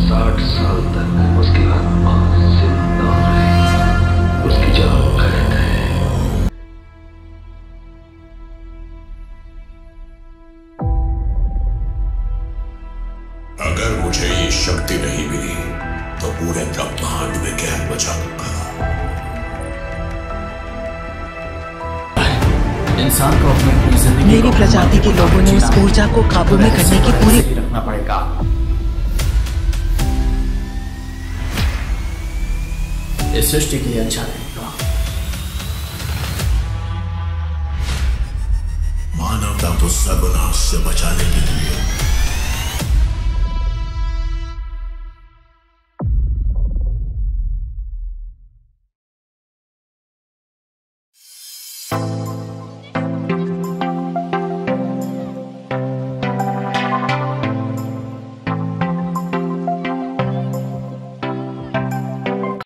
60 साल तक उसकी आत्मा जिंदा रहे, उसकी जान कैद है। अगर मुझे ये शक्ति नहीं मिली तो पूरे ब्रह्मांड में कहर मचा दूंगा। इंसान को अपनी जिंदगी मेरी प्रजाति के लोगों ने उस ऊर्जा को काबू में करने की पूरी रखना पड़ेगा। इस सृष्टि के लिए अच्छा रहेगा। मानवता को सर्वनाश से बचाने के लिए